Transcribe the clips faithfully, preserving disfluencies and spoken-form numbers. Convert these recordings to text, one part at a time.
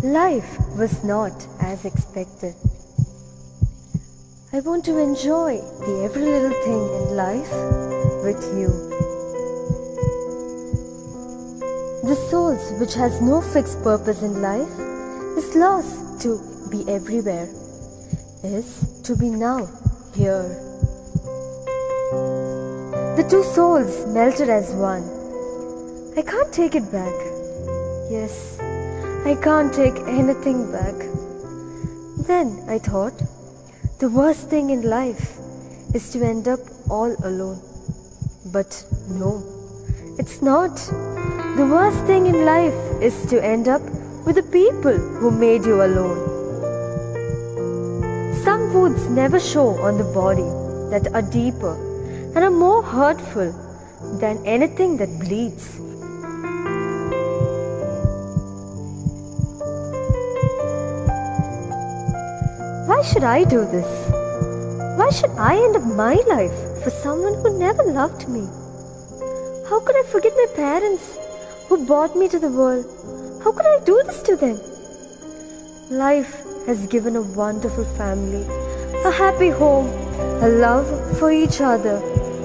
Life was not as expected. I want to enjoy the every little thing in life with you. The soul which has no fixed purpose in life is lost to be everywhere, is to be now here. The two souls melted as one. I can't take it back. Yes, I can't take anything back. Then I thought, the worst thing in life is to end up all alone. But no, it's not. The worst thing in life is to end up with the people who made you alone. Some wounds never show on the body that are deeper and are more hurtful than anything that bleeds. Why should I do this? Why should I end up my life for someone who never loved me? How could I forget my parents who brought me to the world? How could I do this to them? Life has given a wonderful family, a happy home, a love for each other.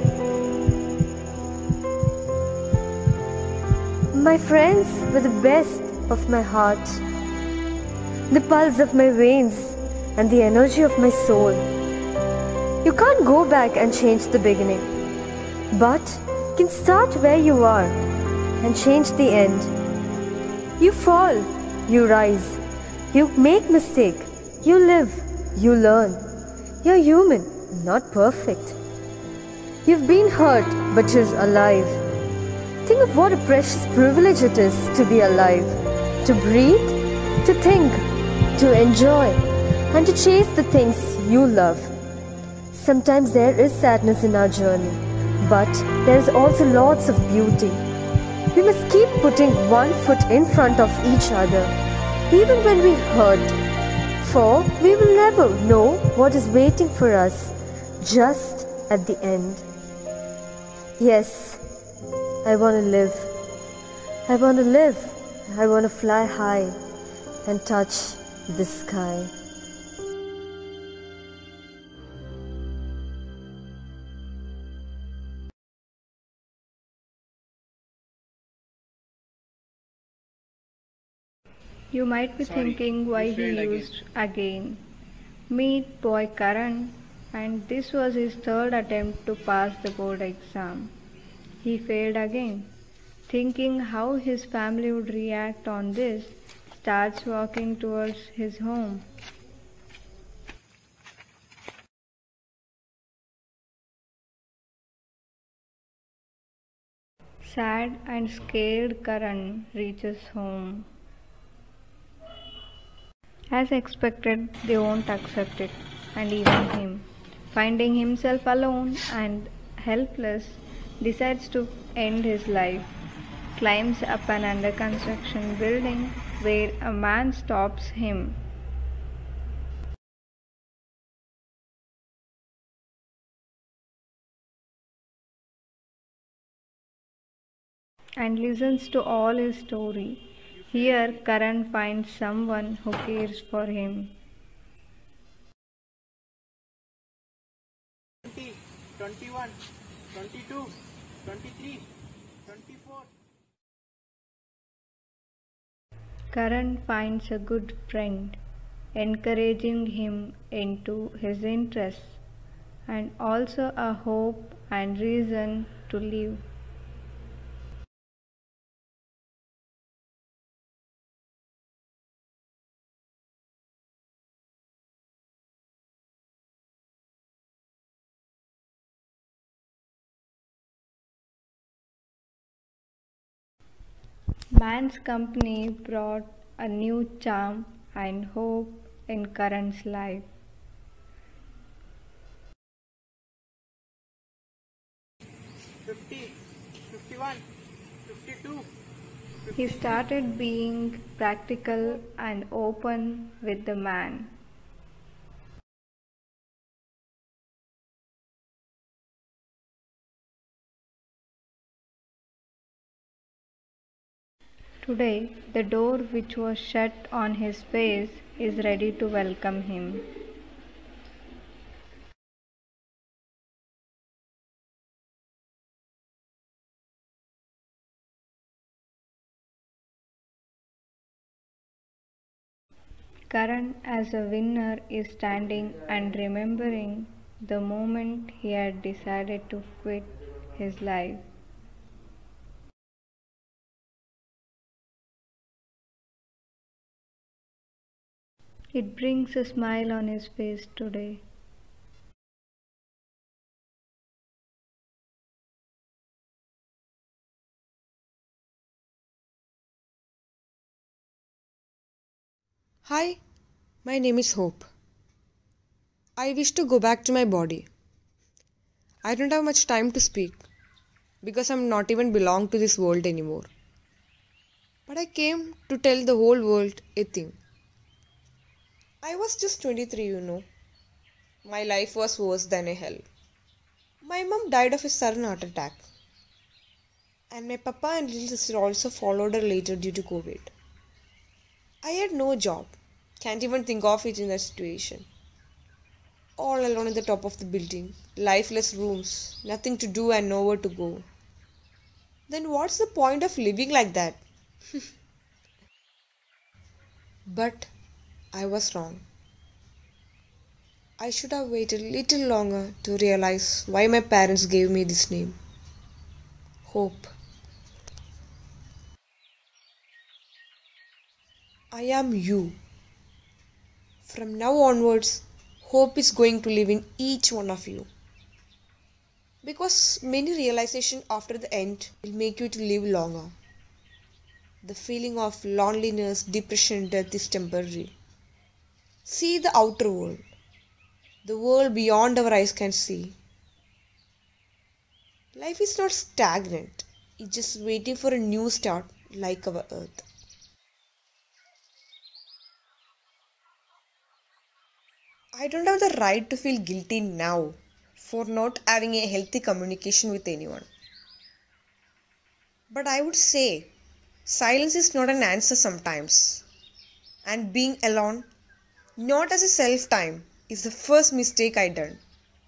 My friends were the best of my heart, the pulse of my veins, and the energy of my soul. You can't go back and change the beginning, but you can start where you are and change the end. You fall, you rise, you make mistake, you live, you learn. You're human, not perfect. You've been hurt, but you're alive. Think of what a precious privilege it is to be alive, to breathe, to think, to enjoy, and to chase the things you love. Sometimes there is sadness in our journey, but there is also lots of beauty. We must keep putting one foot in front of each other, even when we hurt, for we will never know what is waiting for us just at the end. Yes, I want to live. I want to live. I want to fly high and touch the sky. You might be Sorry, thinking why you he failed used again. Meet boy Karan, and this was his third attempt to pass the board exam. He failed again. Thinking how his family would react on this, starts walking towards his home. Sad and scared Karan reaches home. As expected, they won't accept it, and even him, finding himself alone and helpless, decides to end his life. Climbs up an under construction building where a man stops him. And listens to all his story. Here, Karan finds someone who cares for him. twenty, twenty-one, twenty-two, twenty-three, twenty-four. Karan finds a good friend, encouraging him into his interests, and also a hope and reason to live. Man's company brought a new charm and hope in Karan's life. fifty, fifty-one, fifty-two. He started being practical and open with the man. Today, the door which was shut on his face is ready to welcome him. Karan, as a winner, is standing and remembering the moment he had decided to quit his life. It brings a smile on his face today. Hi, my name is Hope. I wish to go back to my body. I don't have much time to speak because I'm not even belong to this world anymore. But I came to tell the whole world a thing. I was just twenty-three, you know. My life was worse than a hell. My mom died of a sudden heart attack. And my papa and little sister also followed her later due to COVID. I had no job. Can't even think of it in that situation. All alone at the top of the building, lifeless rooms, nothing to do and nowhere to go. Then what's the point of living like that? But I was wrong. I should have waited a little longer to realize why my parents gave me this name. Hope. I am you. From now onwards, hope is going to live in each one of you. Because many realizations after the end will make you to live longer. The feeling of loneliness, depression, death is temporary. See the outer world. The world beyond our eyes can see. Life is not stagnant. It's just waiting for a new start like our earth. I don't have the right to feel guilty now for not having a healthy communication with anyone. But I would say silence is not an answer sometimes. And being alone, not as a self time, is the first mistake I done.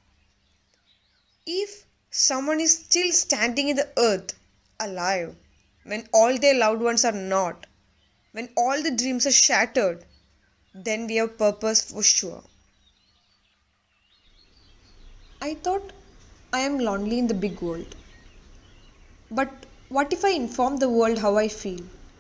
If someone is still standing in the earth, alive, when all their loved ones are not, when all the dreams are shattered, then we have purpose for sure. I thought I am lonely in the big world. But what if I inform the world how I feel?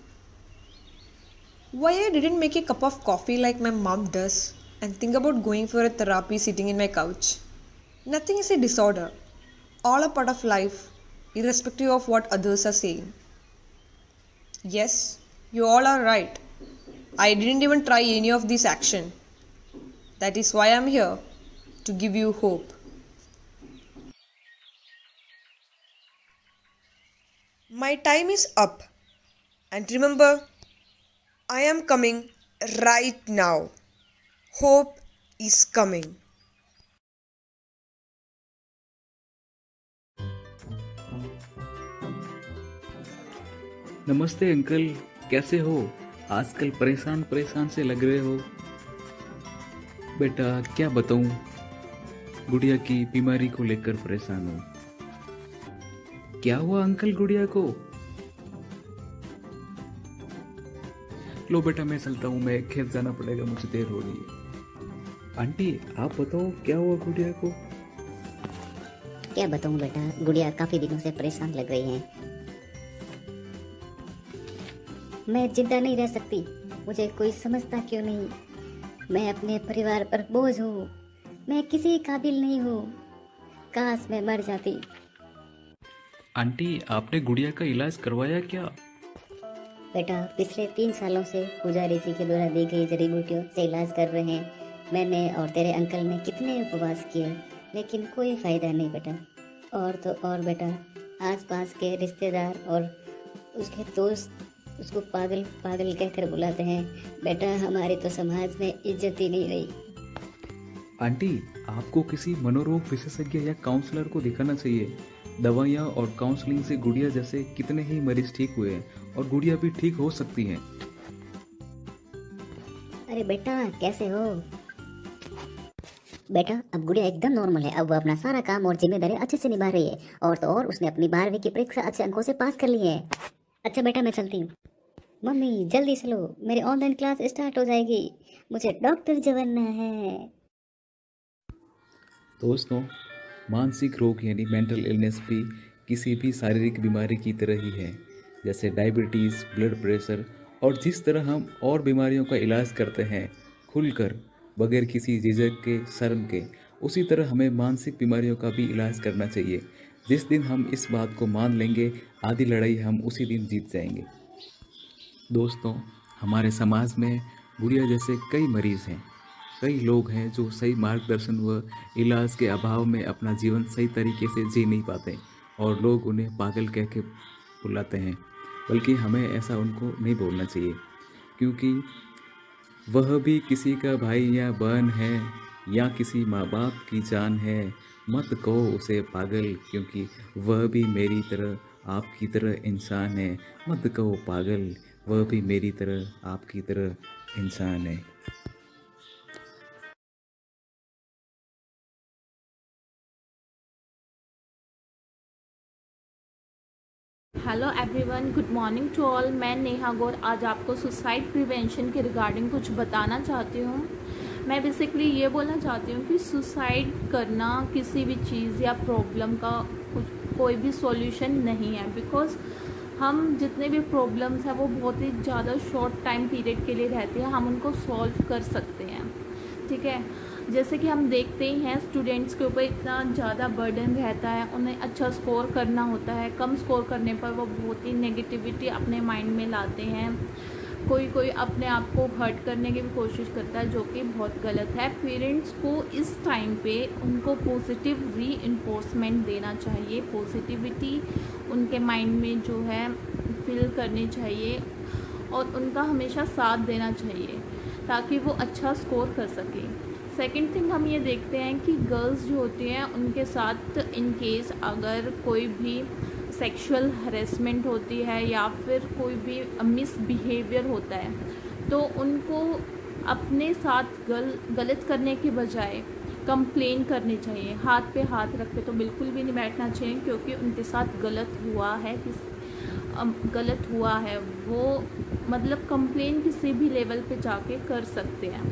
Why I didn't make a cup of coffee like my mom does and think about going for a therapy sitting in my couch? Nothing is a disorder. All a part of life, irrespective of what others are saying. Yes, you all are right. I didn't even try any of this action. That is why I am here, to give you hope. My time is up. And remember, I am coming right now. Hope is coming. नमस्ते uncle, कैसे हो? आजकल परेशान परेशान से लग रहे हो। बेटा क्या बताऊं, गुड़िया की बीमारी को लेकर परेशान हूं। क्या हुआ अंकल गुड़िया को? लो बेटा मैं चलता हूँ, मैं खेत जाना पड़ेगा, मुझे देर हो रही है। आंटी आप बताओ क्या हुआ गुड़िया को? क्या बताऊं बेटा, गुड़िया काफी दिनों से परेशान लग रही है। मैं जिंदा नहीं रह सकती, मुझे कोई समझता क्यों नहीं। मैं अपने परिवार पर बोझ हूँ, मैं किसी काबिल नहीं हूँ। काश मैं मर जाती। आंटी आपने गुड़िया का इलाज करवाया क्या? बेटा पिछले तीन सालों से पुजारी जी के द्वारा दी गई जड़ी बूटियों से इलाज कर रहे हैं। मैंने और तेरे अंकल ने कितने उपवास किए, लेकिन कोई फायदा नहीं बेटा। और तो और बेटा, आसपास के रिश्तेदार और उसके दोस्त उसको पागल पागल कहकर बुलाते हैं। बेटा हमारी तो समाज में इज्जत ही नहीं रही। आंटी आपको किसी मनोरोग विशेषज्ञ या काउंसलर को दिखाना चाहिए। दवाइयाँ और काउंसलिंग से गुड़िया जैसे कितने ही मरीज ठीक हुए हैं और गुड़िया भी ठीक हो सकती हैं। अरे बेटा कैसे हो? बेटा अब गुड़िया एकदम नॉर्मल है। अब वो अपना सारा काम और जिम्मेदारी अच्छे से निभा रही है और तो और उसने अपनी बारहवीं की परीक्षा अच्छे अंकों से पास कर ली है। अच्छा बेटा मैं चलती हूँ। मम्मी जल्दी चलो, मेरी ऑनलाइन क्लास स्टार्ट हो जाएगी, मुझे डॉक्टर जो बनना है। दोस्तों, मानसिक रोग यानी मेंटल इलनेस भी किसी भी शारीरिक बीमारी की तरह ही है। जैसे डायबिटीज़, ब्लड प्रेशर और जिस तरह हम और बीमारियों का इलाज करते हैं खुलकर बगैर किसी झिझक के, शर्म के, उसी तरह हमें मानसिक बीमारियों का भी इलाज करना चाहिए। जिस दिन हम इस बात को मान लेंगे, आधी लड़ाई हम उसी दिन जीत जाएंगे। दोस्तों, हमारे समाज में गुड़िया जैसे कई मरीज़ हैं, कई लोग हैं जो सही मार्गदर्शन व इलाज के अभाव में अपना जीवन सही तरीके से जी नहीं पाते और लोग उन्हें पागल कह के बुलाते हैं। बल्कि हमें ऐसा उनको नहीं बोलना चाहिए, क्योंकि वह भी किसी का भाई या बहन है या किसी माँ बाप की जान है। मत कहो उसे पागल, क्योंकि वह भी मेरी तरह आपकी तरह इंसान है। मत कहो पागल, वह भी मेरी तरह आपकी तरह इंसान है। Hello everyone, good morning to all. मैं नेहा गौर आज आपको सुसाइड प्रिवेंशन के रिगार्डिंग कुछ बताना चाहती हूँ। मैं बेसिकली ये बोलना चाहती हूँ कि सुसाइड करना किसी भी चीज़ या प्रॉब्लम का कुछ कोई भी सॉल्यूशन नहीं है। बिकॉज हम जितने भी प्रॉब्लम्स हैं वो बहुत ही ज़्यादा शॉर्ट टाइम पीरियड के लिए रहते हैं, हम उनको सॉल्व कर सकते हैं। ठीक है, जैसे कि हम देखते ही हैं स्टूडेंट्स के ऊपर इतना ज़्यादा बर्डन रहता है, उन्हें अच्छा स्कोर करना होता है। कम स्कोर करने पर वो बहुत ही नेगेटिविटी अपने माइंड में लाते हैं। कोई कोई अपने आप को हर्ट करने की भी कोशिश करता है, जो कि बहुत गलत है। पेरेंट्स को इस टाइम पे उनको पॉजिटिव री इन्फोर्समेंट देना चाहिए, पॉजिटिविटी उनके माइंड में जो है फील करनी चाहिए और उनका हमेशा साथ देना चाहिए ताकि वो अच्छा स्कोर कर सके। सेकंड थिंग हम ये देखते हैं कि गर्ल्स जो होती हैं उनके साथ इन केस अगर कोई भी सेक्सुअल हरेसमेंट होती है या फिर कोई भी मिसबिहेवियर होता है, तो उनको अपने साथ गल गलत करने के बजाय कंप्लेन करनी चाहिए। हाथ पे हाथ रख के तो बिल्कुल भी नहीं बैठना चाहिए, क्योंकि उनके साथ गलत हुआ है, किस गलत हुआ है वो मतलब कंप्लेन किसी भी लेवल पे जाके कर सकते हैं।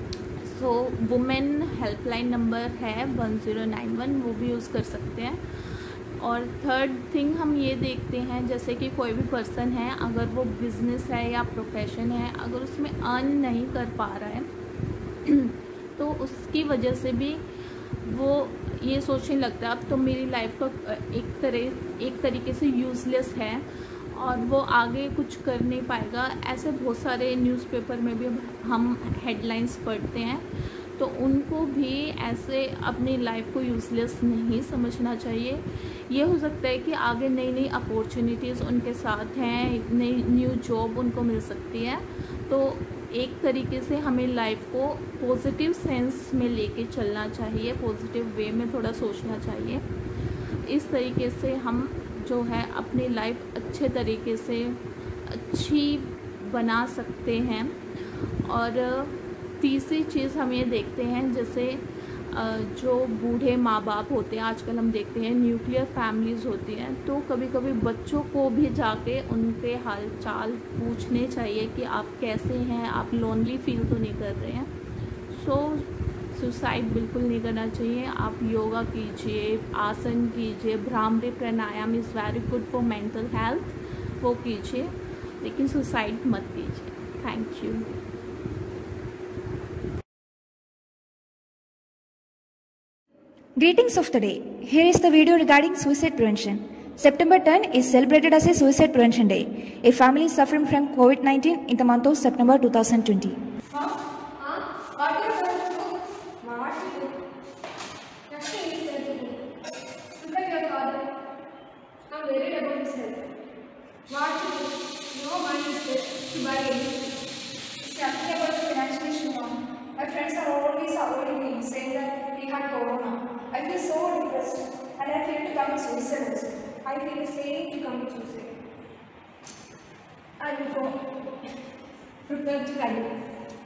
सो वुमेन हेल्पलाइन नंबर है वन ज़ीरो नाइन वन, वो भी यूज़ कर सकते हैं। और थर्ड थिंग हम ये देखते हैं, जैसे कि कोई भी पर्सन है, अगर वो बिज़नेस है या प्रोफेशन है, अगर उसमें अर्न नहीं कर पा रहा है तो उसकी वजह से भी वो ये सोचने लगता है अब तो मेरी लाइफ का एक तरह एक तरीके से यूज़लेस है और वो आगे कुछ कर नहीं पाएगा। ऐसे बहुत सारे न्यूज़पेपर में भी हम हेडलाइंस पढ़ते हैं, तो उनको भी ऐसे अपनी लाइफ को यूज़लेस नहीं समझना चाहिए। ये हो सकता है कि आगे नई नई अपॉर्चुनिटीज़ उनके साथ हैं, नई न्यू जॉब उनको मिल सकती है। तो एक तरीके से हमें लाइफ को पॉजिटिव सेंस में लेके चलना चाहिए, पॉजिटिव वे में थोड़ा सोचना चाहिए। इस तरीके से हम जो है अपनी लाइफ अच्छे तरीके से अच्छी बना सकते हैं। और तीसरी चीज़ हम ये देखते हैं, जैसे जो बूढ़े माँ बाप होते हैं, आजकल हम देखते हैं न्यूक्लियर फैमिलीज़ होती हैं, तो कभी कभी बच्चों को भी जाके उनके हाल चाल पूछने चाहिए कि आप कैसे हैं, आप लोनली फील तो नहीं कर रहे हैं। सो सुसाइड बिल्कुल नहीं करना चाहिए। आप योगा कीजिए, आसन कीजिए, Bhramari pranayama is very good for mental health, वो कीजिए, लेकिन सुसाइड मत कीजिए। Thank you. Greetings of the day. Here is the video regarding suicide prevention. September tenth is celebrated as a Suicide Prevention Day. A family suffering from COVID nineteen in the month of September two thousand twenty. My friends are always avoiding me, saying that we had corona. I feel so depressed and I feel to commit suicide also. I feel the same to commit suicide. I will go prepare to die.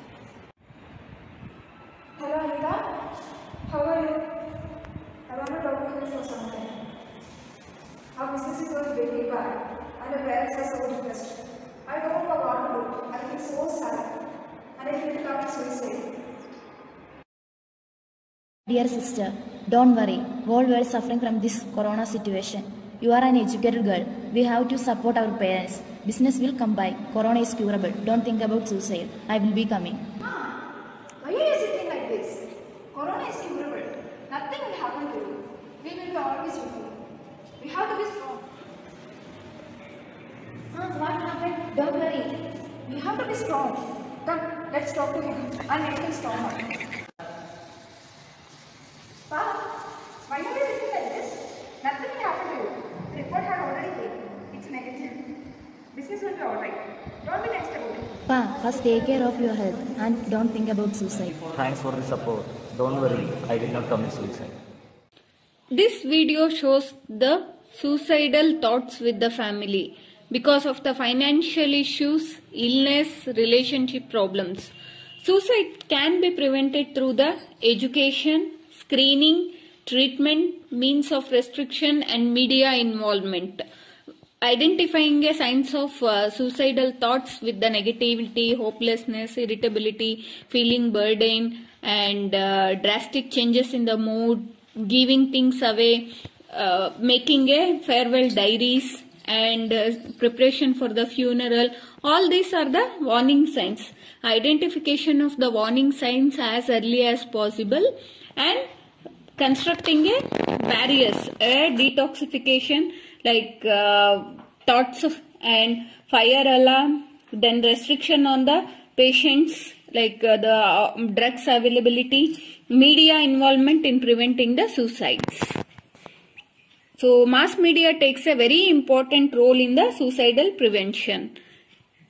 Hello Anita, how are you? I want to talk to you for some time. Our business is going very bad and the parents are so depressed. I don't know what to do. I feel so sad and I feel to commit suicide. Dear sister, don't worry. Whole world suffering from this corona situation. You are an educated girl. We have to support our parents. Business will come by. Corona is curable. Don't think about suicide. I will be coming. Ah, why are you sitting like this? Corona is curable. Nothing will happen to you. We will be always with you. We have to be strong. Ah, what happened? Don't worry. We have to be strong. Come, let's talk to him and make him stronger. Pa, why are you sitting like this? Nothing will happen to you. The report had already came. It's negative. Business will be alright. Don't be next about it. Pa, first take care of your health and don't think about suicide. Thanks for the support. Don't worry, I will not commit suicide. This video shows the suicidal thoughts with the family because of the financial issues, illness, relationship problems. Suicide can be prevented through the education, screening, treatment, means of restriction and media involvement. Identifying a signs of uh, suicidal thoughts with the negativity, hopelessness, irritability, feeling burden and uh, drastic changes in the mood, giving things away, uh, making a farewell diaries and uh, preparation for the funeral. All these are the warning signs. Identification of the warning signs as early as possible and constructing a barriers, a detoxification like uh, thoughts of and fire alarm, then restriction on the patients like uh, the uh, drugs availability, media involvement in preventing the suicides. So mass media takes a very important role in the suicidal prevention.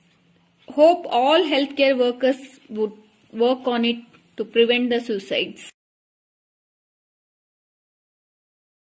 Hope all healthcare workers would work on it to prevent the suicides.